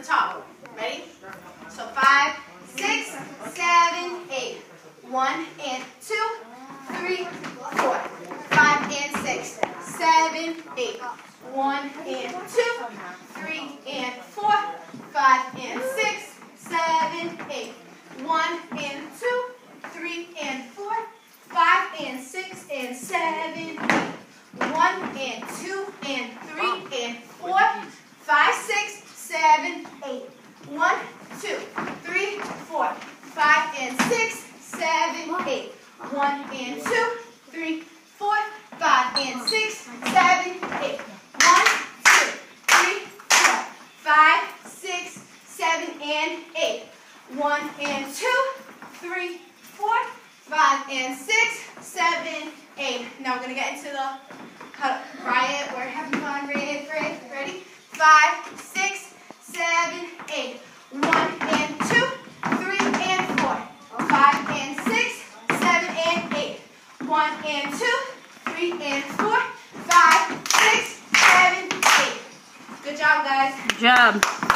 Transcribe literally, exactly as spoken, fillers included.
top. Ready? So five, six, seven, eight. One and two, three, four. Five and six, seven, eight. One and two, three and four. Five and six, seven, eight. One and two, three and four. Five and six and seven, eight. One and two and three and four. Five, six, seven, eight. One, two, three, four. Five and six, seven, eight. One and two, three, four. Five and six, seven, eight. One, two, three, four. Five, six, seven, and eight. One and two, three, four. Five and six, seven, eight. Now we're gonna get into the riot. We're having fun. Ready? Ready? Ready? Five, six, seven, eight. One and two, three and four. Five and six, seven and eight. One and two, three and four. Five, six, seven, eight. Good job, guys. Good job.